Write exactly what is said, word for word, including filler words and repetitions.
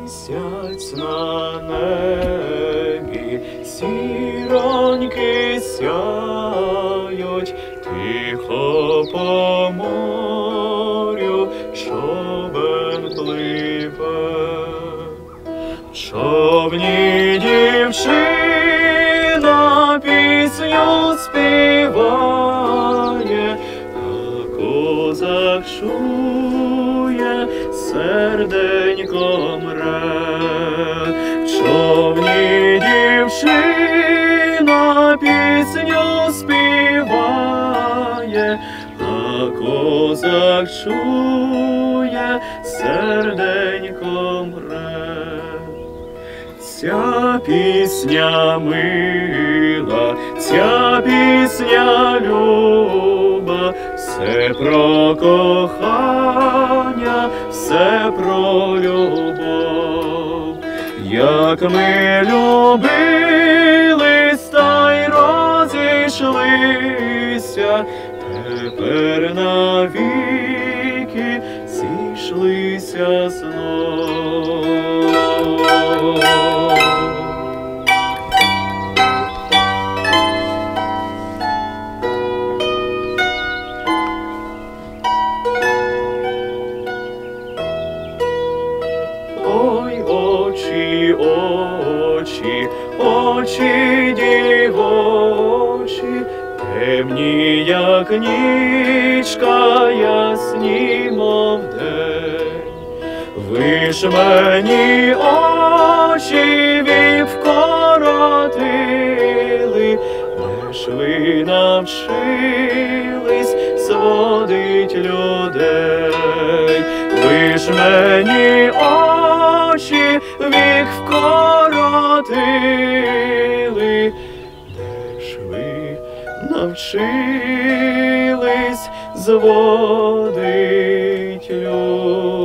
Місяць на небі, зіроньки сяють, тихо по морю човен пливе. В човні дівчина пісню співає, а козак чує, серденько мре. В човні дівчина пісню співає, а козак чує, серденько мре. Ця пісня мила, ця пісня люба, все про кохання, все про любов. Як ми любились, та й розійшлися, тепер навіки зійшлися знов. Ой, очі, очі, очі дівочі, темні, як нічка, ясні, мов день. Ви ж мені очі вік вкоротили, де ж ви навчились зводить людей? Ви ж мені очі вік вкоротили, де ж ви навчились зводить людей?